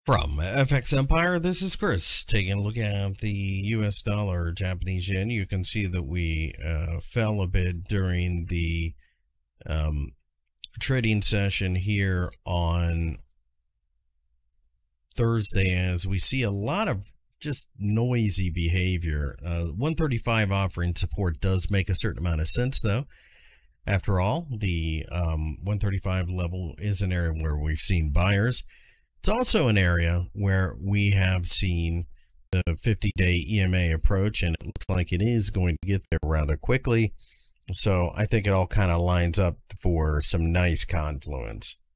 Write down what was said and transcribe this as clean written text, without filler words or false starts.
From FXEmpire, this is Chris taking a look at the US dollar, Japanese yen. You can see that we fell a bit during the trading session here on Thursday, as we see a lot of just noisy behavior. 135 offering support does make a certain amount of sense, though. After all, the 135 level is an area where we've seen buyers. It's also an area where we have seen the 50-day EMA approach, and it looks like it is going to get there rather quickly. So I think it all kind of lines up for some nice confluence.